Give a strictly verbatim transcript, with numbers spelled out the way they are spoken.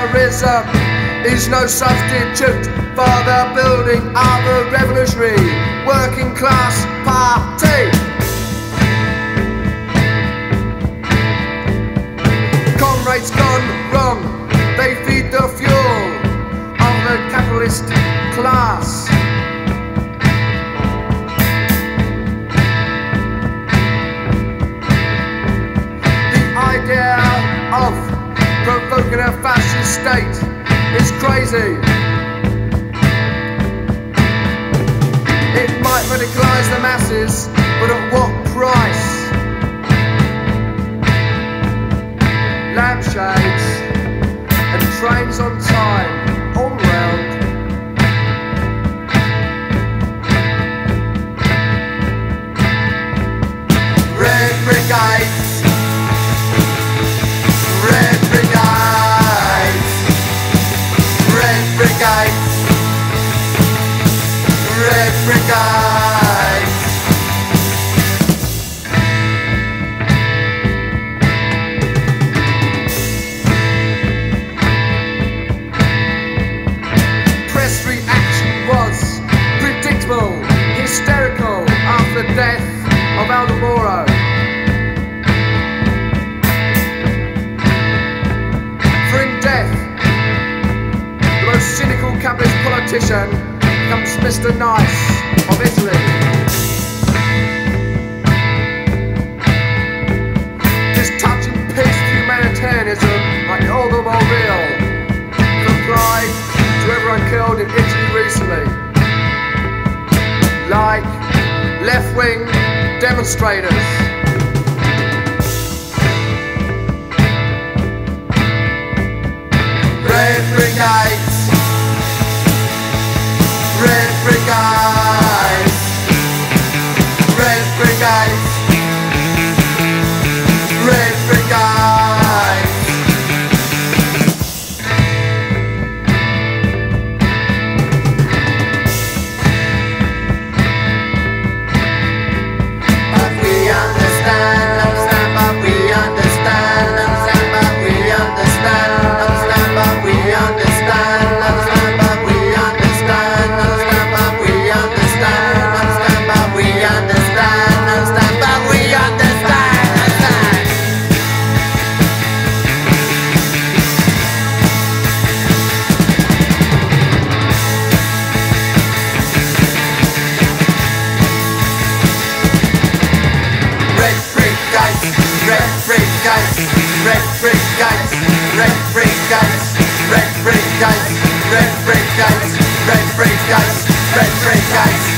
terrorism is no substitute for the building of a revolutionary working class party. Comrades gone wrong, they feed the fuel of the capitalist class. The idea of provoking a fascist state is crazy. It might radicalise the masses, but at what price? Lampshades and trains on time, all round. Red Brigades, Red Brigades, Red Brigades, Red Brigades. Press reaction was predictable, hysterical after the death of Aldemoro. For in death, the most cynical capitalist politician becomes Mister Nice of Italy. This touching piece of humanitarianism, like all the more real, is applied to everyone killed in Italy recently. Like left-wing demonstrators. Red Brigades, Red Brigades, Red Brigades, Red Brigades. But we understand, understand, but we understand, understand, but we understand, understand, but we understand, understand, but we understand, understand, but we understand, understand, but we understand, understand, but we understand, understand. Red Brigades, Red Brigades, Red Brigades, Red Brigades, Red Brigades, Red Brigades, Red Brigades, Red Brigades.